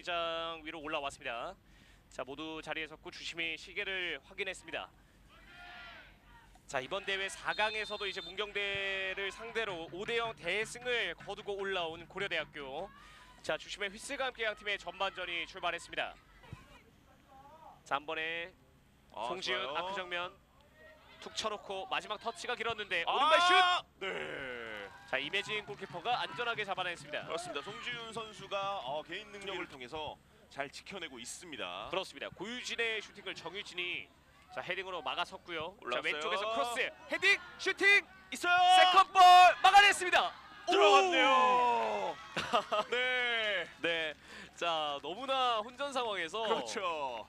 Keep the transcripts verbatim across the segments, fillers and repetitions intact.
장 위로 올라왔습니다. 자, 모두 자리에 섰고 주심이 시계를 확인했습니다. 자, 이번 대회 사 강에서도 이제 문경대를 상대로 오 대 영 대승을 거두고 올라온 고려대학교. 자, 주심의 휘슬과 함께 양 팀의 전반전이 출발했습니다. 자, 한 번에 아, 송지훈 좋아요. 아크 정면 툭 쳐놓고 마지막 터치가 길었는데 아! 오른발 슛! 네. 자, 이매진 골키퍼가 안전하게 잡아냈습니다. 그렇습니다. 송지훈 선수가 어, 개인 능력을 통해서 잘 지켜내고 있습니다. 그렇습니다. 고유진의 슈팅을 정유진이 자 헤딩으로 막아섰고요. 자, 올라왔어요. 왼쪽에서 크로스 헤딩 슈팅 있어요. 세컨볼 막아냈습니다. 들어갔네요. 네. 네, 자 너무나 혼전 상황에서 그렇죠.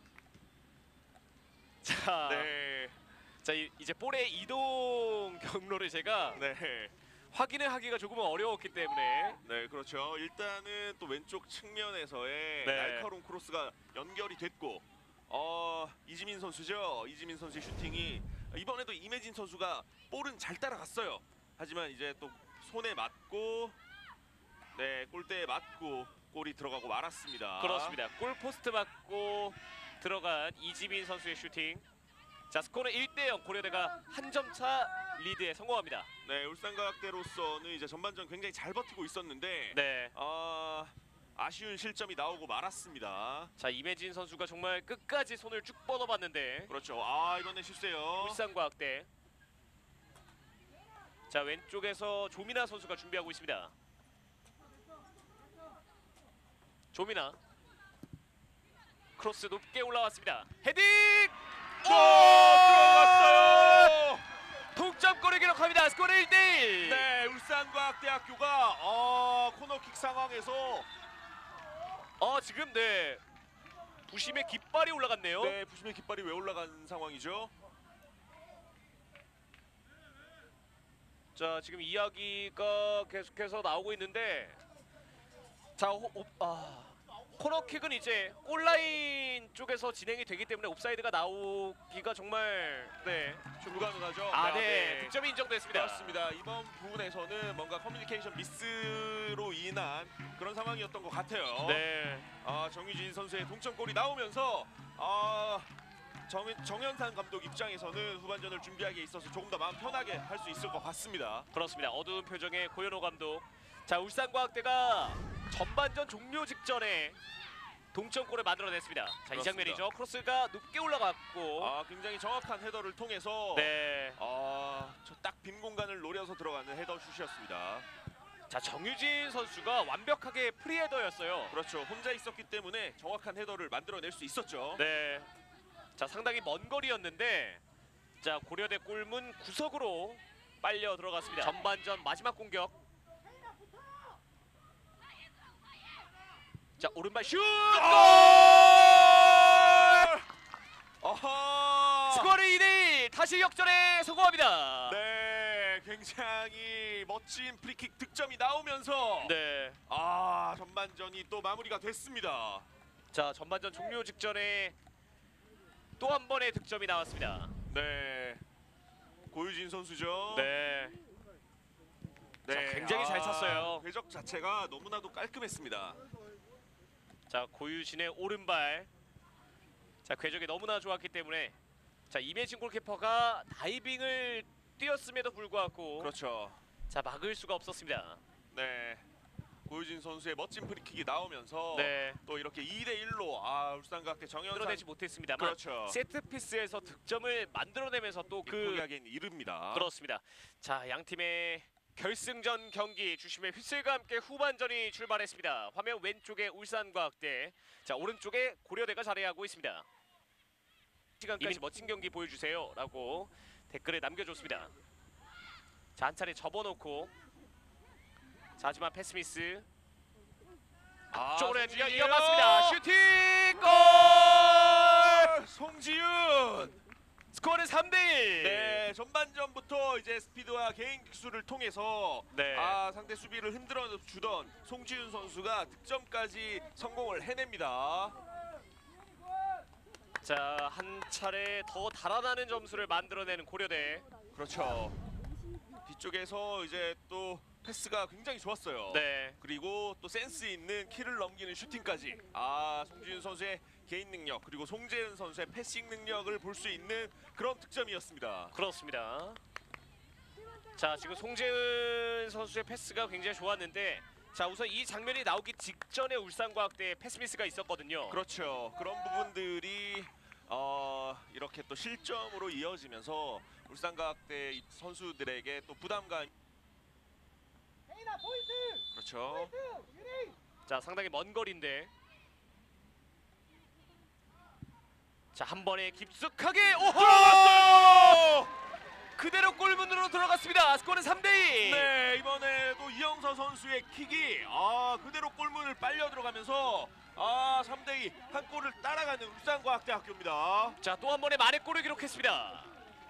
자, 네. 자 이, 이제 볼의 이동 경로를 제가 네. 확인을 하기가 조금은 어려웠기 때문에 네, 그렇죠. 일단은 또 왼쪽 측면에서의 네. 날카로운 크로스가 연결이 됐고, 어 이지민 선수죠. 이지민 선수의 슈팅이 이번에도 이매진 선수가 볼은 잘 따라갔어요. 하지만 이제 또 손에 맞고, 네 골대에 맞고 골이 들어가고 말았습니다. 그렇습니다. 골 포스트 맞고 들어간 이지민 선수의 슈팅. 자, 스코어는 일 대 영 고려대가 한 점 차 리드에 성공합니다. 네, 울산과학대로서는 이제 전반전 굉장히 잘 버티고 있었는데, 네. 어, 아쉬운 실점이 나오고 말았습니다. 자, 이매진 선수가 정말 끝까지 손을 쭉 뻗어봤는데 그렇죠. 아, 이번에 실수예요. 울산과학대. 자, 왼쪽에서 조민아 선수가 준비하고 있습니다. 조민아 크로스 높게 올라왔습니다. 헤딩! 오! 들어갔어요. 동점골을 기록합니다. 스코어 일 대 일. 네, 울산과학대학교가 어, 코너킥 상황에서 어, 지금 네 부심의 깃발이 올라갔네요. 네, 부심의 깃발이 왜 올라간 상황이죠? 자, 지금 이야기가 계속해서 나오고 있는데, 자, 호, 오, 아, 코너킥은 이제 골라인 쪽에서 진행이 되기 때문에 옵사이드가 나오기가 정말 네. 좀 불가능하죠. 아, 네. 득점이 인정됐습니다. 그렇습니다. 이번 부분에서는 뭔가 커뮤니케이션 미스로 인한 그런 상황이었던 것 같아요. 네. 아, 정유진 선수의 동점골이 나오면서 아, 정, 정현산 감독 입장에서는 후반전을 준비하기에 있어서 조금 더 마음 편하게 할 수 있을 것 같습니다. 그렇습니다. 어두운 표정의 고현호 감독. 자, 울산과학대가 전반전 종료 직전에 동점골을 만들어냈습니다. 자, 그렇습니다. 이 장면이죠. 크로스가 높게 올라갔고, 아, 굉장히 정확한 헤더를 통해서 네. 아, 저 딱 빈 공간을 노려서 들어가는 헤더 슛이었습니다. 자, 정유진 선수가 완벽하게 프리헤더였어요. 그렇죠. 혼자 있었기 때문에 정확한 헤더를 만들어낼 수 있었죠. 네. 자, 상당히 먼 거리였는데, 자, 고려대 골문 구석으로 빨려 들어갔습니다. 전반전 마지막 공격. 자, 오른발 슛! 골! 어허! 스코어는 이 대 일. 다시 역전에 성공합니다. 네, 굉장히 멋진 프리킥 득점이 나오면서 네. 아, 전반전이 또 마무리가 됐습니다. 자, 전반전 종료 직전에 또 한 번의 득점이 나왔습니다. 네, 고유진 선수죠. 네. 자, 굉장히 잘 찼어요. 궤적 자체가 너무나도 깔끔했습니다. 자, 고유진의 오른발. 자, 궤적이 너무나 좋았기 때문에 자, 이매진 골키퍼가 다이빙을 뛰었음에도 불구하고 그렇죠. 자, 막을 수가 없었습니다. 네, 고유진 선수의 멋진 프리킥이 나오면서 네. 또 이렇게 이 대 일로 아, 울산과학대 정현산 만들어내지 못했습니다만 그렇죠. 세트피스에서 득점을 만들어내면서 또 그 포기하기엔 이릅니다. 그렇습니다. 자, 양 팀의 결승전 경기 주심의 휘슬과 함께 후반전이 출발했습니다. 화면 왼쪽에 울산과학대, 자 오른쪽에 고려대가 자리하고 있습니다. 시간까지 멋진 경기 보여주세요 라고 댓글을 남겨줬습니다. 자, 한 차례 접어놓고, 자 하지만 패스미스 아, 앞쪽으로 해주냐 송지윤! 이어갔습니다. 슈팅 골! 송지윤! 스코어는 삼 대 일. 네, 전반전부터 이제 스피드와 개인 기술을 통해서 네. 아, 상대 수비를 흔들어 주던 송지윤 선수가 득점까지 성공을 해냅니다. 자, 한 차례 더 달아나는 점수를 만들어내는 고려대. 그렇죠. 뒤쪽에서 이제 또 패스가 굉장히 좋았어요. 네. 그리고 또 센스 있는 키를 넘기는 슈팅까지. 아, 송지윤 선수의 개인 능력 그리고 송재은 선수의 패싱 능력을 볼 수 있는 그런 득점이었습니다. 그렇습니다. 자, 지금 송재은 선수의 패스가 굉장히 좋았는데, 자, 우선 이 장면이 나오기 직전에 울산과학대에 패스 미스가 있었거든요. 그렇죠. 그런 부분들이 어, 이렇게 또 실점으로 이어지면서 울산과학대 선수들에게 또 부담감. 그렇죠. 자, 상당히 먼 거리인데. 자, 한 번에 깊숙하게 오호! 들어갔어요! 그대로 골문으로 들어갔습니다. 스코어는 삼 대 이. 네, 이번에도 이영서 선수의 킥이 아, 그대로 골문을 빨려 들어가면서 아, 삼 대 이 한 골을 따라가는 울산과학대학교입니다. 자, 또 한 번의 만회골을 기록했습니다.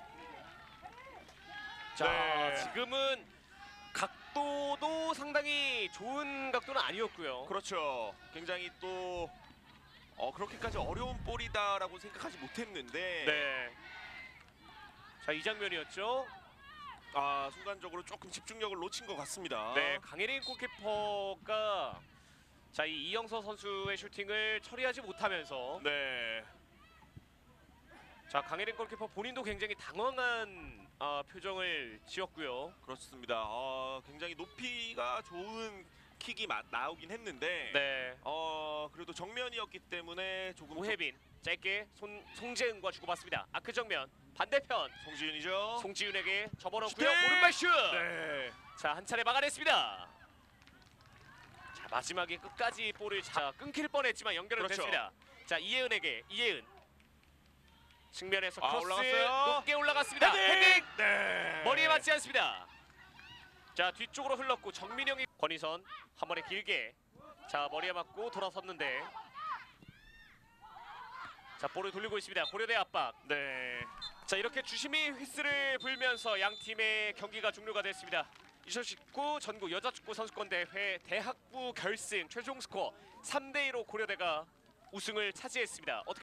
자, 네. 지금은 각도도 상당히 좋은 각도는 아니었고요. 그렇죠. 굉장히 또 어, 그렇게까지 어려운 볼이다라고 생각하지 못했는데 네. 자, 이 장면이었죠. 아, 순간적으로 조금 집중력을 놓친 것 같습니다. 네, 강혜린 골키퍼가 자, 이 이영서 선수의 슈팅을 처리하지 못하면서 네. 자, 강혜린 골키퍼 본인도 굉장히 당황한 아, 표정을 지었고요. 그렇습니다. 어, 굉장히 높이가 좋은 킥이 마, 나오긴 했는데 네. 어, 그래도 정면이었기 때문에 조금 오혜빈 짧게 손, 송재은과 주고받습니다. 아크 정면 반대편 송지윤이죠. 송지윤에게 접어넣고요. 슈팅! 오른발 슛. 네. 자, 한 차례 막아냈습니다. 자, 마지막에 끝까지 볼을 자 끊길 뻔했지만 연결은 그렇죠. 됐습니다. 자, 이예은에게 이예은 측면에서 아, 크로스 올라갔어요. 높게 올라갔습니다. 헤딩! 헤딩! 네. 머리에 맞지 않습니다. 자, 뒤쪽으로 흘렀고 정민영이 권희선 한 번에 길게 자, 머리에 맞고 돌아섰는데 자, 볼을 돌리고 있습니다. 고려대 압박. 네. 자, 이렇게 주심이 휘스를 불면서 양 팀의 경기가 종료가 됐습니다. 이천십구 전국 여자축구 선수권 대회 대학부 결승 최종 스코어 삼 대 이로 고려대가 우승을 차지했습니다. 어떻게